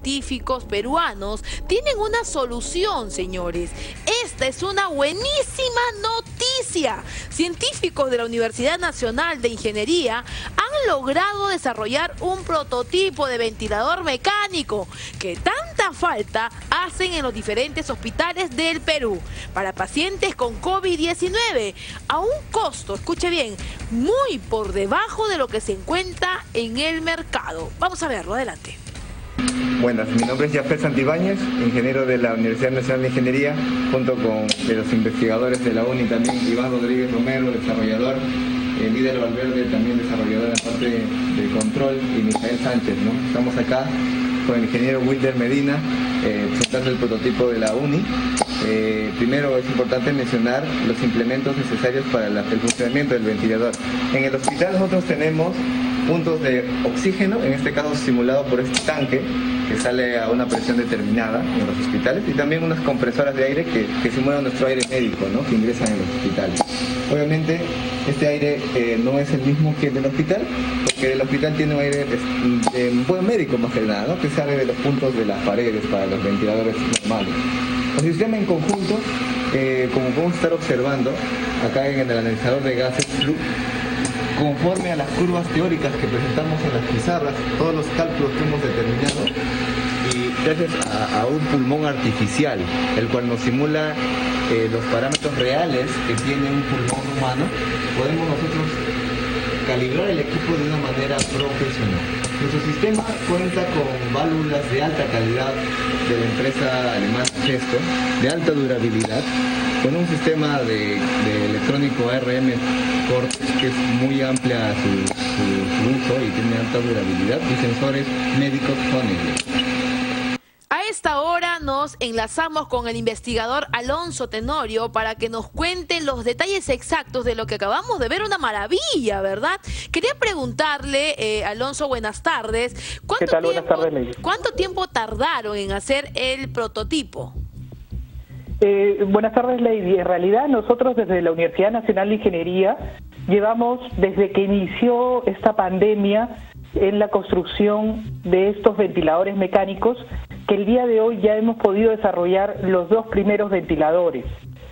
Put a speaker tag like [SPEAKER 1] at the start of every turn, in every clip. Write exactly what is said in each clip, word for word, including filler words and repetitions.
[SPEAKER 1] científicos peruanos tienen una solución, señores. Esta es una buenísima noticia. Científicos de la Universidad Nacional de Ingeniería han logrado desarrollar un prototipo de ventilador mecánico que tanta falta hacen en los diferentes hospitales del Perú para pacientes con COVID diecinueve a un costo, escuche bien, muy por debajo de lo que se encuentra en el mercado. Vamos a verlo, adelante.
[SPEAKER 2] Buenas, mi nombre es Jafet Santibáñez, ingeniero de la Universidad Nacional de Ingeniería, junto con de los investigadores de la UNI también, Iván Rodríguez Romero, desarrollador, eh, Líder Valverde, también desarrollador en la parte de control, y Misael Sánchez, ¿no? Estamos acá con el ingeniero Wilder Medina, eh, presentando el prototipo de la UNI. Eh, primero es importante mencionar los implementos necesarios para la, el funcionamiento del ventilador. En el hospital nosotros tenemos puntos de oxígeno, en este caso simulado por este tanque que sale a una presión determinada en los hospitales, y también unas compresoras de aire que, que simulan nuestro aire médico, ¿no?, que ingresan en los hospitales. Obviamente este aire eh, no es el mismo que el del hospital, porque el hospital tiene un aire de un buen médico más que nada, ¿no?, que sale de los puntos de las paredes para los ventiladores normales. El sistema en conjunto, eh, como podemos estar observando acá en el analizador de gases, conforme a las curvas teóricas que presentamos en las pizarras, todos los cálculos que hemos determinado, y gracias a, a un pulmón artificial, el cual nos simula eh, los parámetros reales que tiene un pulmón humano, podemos nosotros calibrar el equipo de una manera profesional. Nuestro sistema cuenta con válvulas de alta calidad de la empresa alemana Gesto, de alta durabilidad, con un sistema de, de electrónico A R M Cortex que es muy amplia su, su, su uso y tiene alta durabilidad, y sensores médicos Honeywell.
[SPEAKER 1] A esta hora nos enlazamos con el investigador Alonso Tenorio para que nos cuente los detalles exactos de lo que acabamos de ver. Una maravilla, ¿verdad? Quería preguntarle, eh, Alonso, buenas tardes. ¿Cuánto
[SPEAKER 3] ¿Qué tal?
[SPEAKER 1] Tiempo,
[SPEAKER 3] Buenas tardes, Lady.
[SPEAKER 1] ¿Cuánto tiempo tardaron en hacer el prototipo?
[SPEAKER 3] Eh, buenas tardes, Lady. En realidad nosotros desde la Universidad Nacional de Ingeniería llevamos desde que inició esta pandemia en la construcción de estos ventiladores mecánicos, que el día de hoy ya hemos podido desarrollar los dos primeros ventiladores.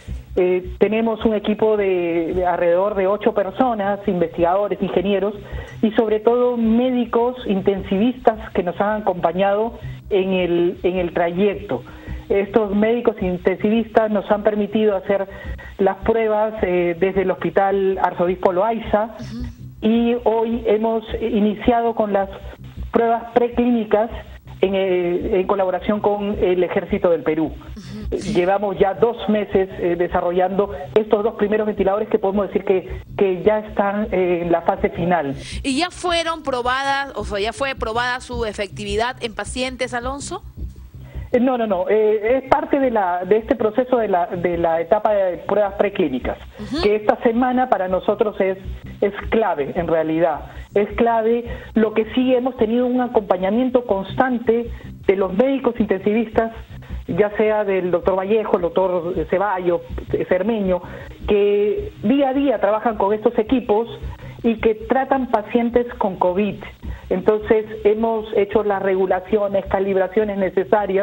[SPEAKER 3] Eh, tenemos un equipo de, de alrededor de ocho personas, investigadores, ingenieros y sobre todo médicos intensivistas que nos han acompañado en el, en el trayecto. Estos médicos intensivistas nos han permitido hacer las pruebas eh, desde el Hospital Arzobispo Loaiza, uh-huh. y hoy hemos iniciado con las pruebas preclínicas en, eh, en colaboración con el Ejército del Perú. Uh-huh. Llevamos ya dos meses eh, desarrollando estos dos primeros ventiladores que podemos decir que, que ya están eh, en la fase final.
[SPEAKER 1] ¿Y ya fueron probadas, o sea, ya fue probada su efectividad en pacientes, Alonso?
[SPEAKER 3] No, no, no. Eh, es parte de la de este proceso de la de la etapa de pruebas preclínicas, uh-huh. que esta semana para nosotros es es clave, en realidad. Es clave. Lo que sí, hemos tenido un acompañamiento constante de los médicos intensivistas, ya sea del doctor Vallejo, el doctor Ceballos, Cermeño, que día a día trabajan con estos equipos y que tratan pacientes con COVID. Entonces hemos hecho las regulaciones, calibraciones necesarias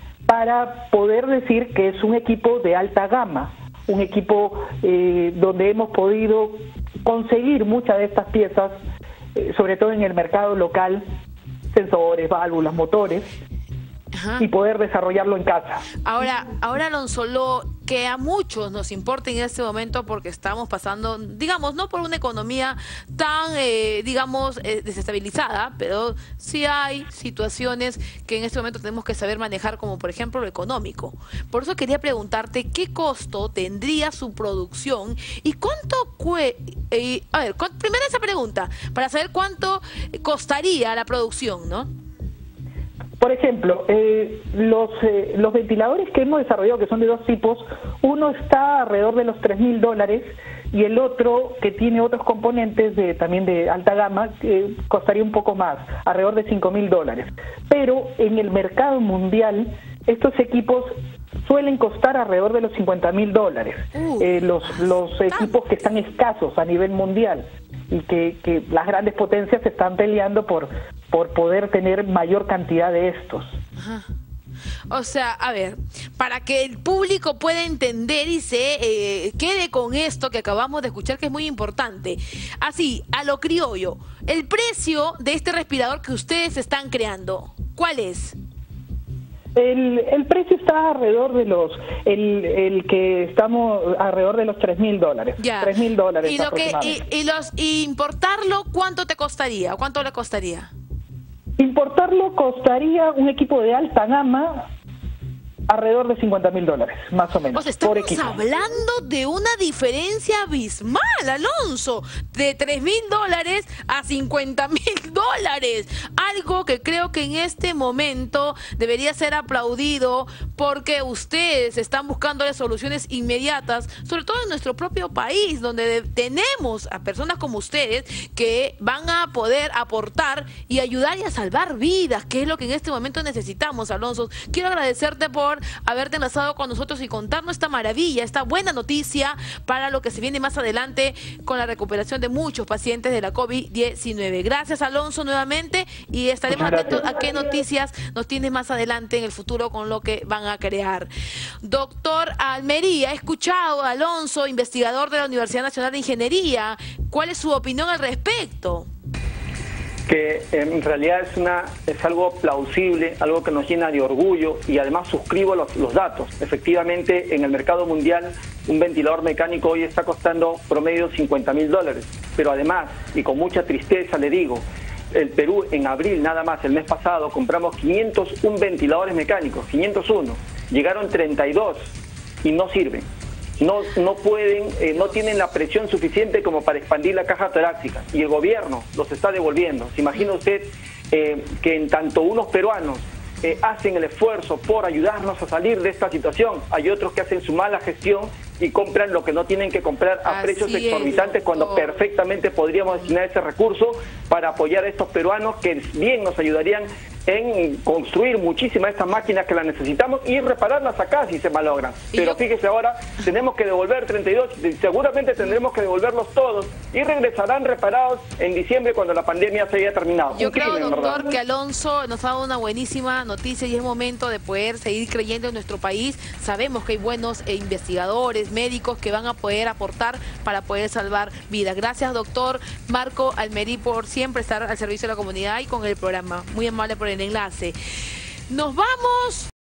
[SPEAKER 3] para poder decir que es un equipo de alta gama, un equipo eh, donde hemos podido conseguir muchas de estas piezas, eh, sobre todo en el mercado local, sensores, válvulas, motores, Ajá. y poder desarrollarlo en casa.
[SPEAKER 1] Ahora, ahora Alonso, lo que a muchos nos importa en este momento, porque estamos pasando, digamos, no por una economía tan, eh, digamos, eh, desestabilizada, pero sí hay situaciones que en este momento tenemos que saber manejar, como por ejemplo lo económico. Por eso quería preguntarte qué costo tendría su producción y cuánto cue eh, a ver, primero esa pregunta, para saber cuánto costaría la producción, ¿no?
[SPEAKER 3] Por ejemplo, eh, los, eh, los ventiladores que hemos desarrollado, que son de dos tipos, uno está alrededor de los tres mil dólares y el otro, que tiene otros componentes de, también de alta gama, eh, costaría un poco más, alrededor de cinco mil dólares. Pero en el mercado mundial, estos equipos suelen costar alrededor de los cincuenta mil dólares, uh, eh, los, los equipos que están escasos a nivel mundial. y que, que las grandes potencias están peleando por, por poder tener mayor cantidad de estos.
[SPEAKER 1] Ajá. O sea, a ver, para que el público pueda entender y se eh, quede con esto que acabamos de escuchar, que es muy importante. Así, a lo criollo, el precio de este respirador que ustedes están creando, ¿cuál es?
[SPEAKER 3] El, el precio está alrededor de los, el, el que estamos alrededor de los tres mil dólares.
[SPEAKER 1] Ya.
[SPEAKER 3] tres mil dólares
[SPEAKER 1] ¿Y, lo que,
[SPEAKER 3] aproximadamente.
[SPEAKER 1] y, y, los, y importarlo, cuánto te costaría? ¿Cuánto le costaría?
[SPEAKER 3] Importarlo costaría un equipo de alta gama alrededor de cincuenta mil dólares, más o menos.
[SPEAKER 1] O sea, estamos
[SPEAKER 3] por equipo.
[SPEAKER 1] hablando de una diferencia abismal, Alonso, de tres mil dólares a cincuenta mil dólares. Algo que creo que en este momento debería ser aplaudido porque ustedes están buscando soluciones inmediatas, sobre todo en nuestro propio país, donde tenemos a personas como ustedes que van a poder aportar y ayudar y a salvar vidas, que es lo que en este momento necesitamos, Alonso. Quiero agradecerte por haberte enlazado con nosotros y contarnos esta maravilla, esta buena noticia para lo que se viene más adelante con la recuperación de muchos pacientes de la COVID diecinueve. Gracias, Alonso, nuevamente, y estaremos atentos a qué noticias nos tienes más adelante en el futuro con lo que van a crear. Doctor Almería, he escuchado a Alonso, investigador de la Universidad Nacional de Ingeniería. ¿Cuál es su opinión al respecto?
[SPEAKER 4] Que en realidad es una es algo plausible, algo que nos llena de orgullo, y además suscribo los, los datos. Efectivamente, en el mercado mundial un ventilador mecánico hoy está costando promedio cincuenta mil dólares, pero además, y con mucha tristeza le digo, el Perú en abril nada más, el mes pasado, compramos quinientos uno ventiladores mecánicos, quinientos uno, llegaron treinta y dos y no sirven. No, no pueden, eh, no tienen la presión suficiente como para expandir la caja torácica, y el gobierno los está devolviendo. ¿Se imagina usted eh, que en tanto unos peruanos eh, hacen el esfuerzo por ayudarnos a salir de esta situación, hay otros que hacen su mala gestión y compran lo que no tienen que comprar a
[SPEAKER 1] Así
[SPEAKER 4] precios
[SPEAKER 1] es,
[SPEAKER 4] exorbitantes, cuando
[SPEAKER 1] doctor.
[SPEAKER 4] perfectamente podríamos destinar ese recurso para apoyar a estos peruanos que bien nos ayudarían en construir muchísimas de estas máquinas que las necesitamos y repararlas acá si se malogran. Pero fíjese, ahora tenemos que devolver treinta y dos, seguramente tendremos que devolverlos todos y regresarán reparados en diciembre cuando la pandemia se haya terminado.
[SPEAKER 1] Yo
[SPEAKER 4] Un
[SPEAKER 1] creo,
[SPEAKER 4] crimen,
[SPEAKER 1] doctor,
[SPEAKER 4] ¿verdad?
[SPEAKER 1] que Alonso nos ha dado una buenísima noticia y es momento de poder seguir creyendo en nuestro país. Sabemos que hay buenos eh, investigadores, médicos que van a poder aportar para poder salvar vidas. Gracias, doctor Marco Almerí, por siempre estar al servicio de la comunidad y con el programa. Muy amable por el enlace. Nos vamos.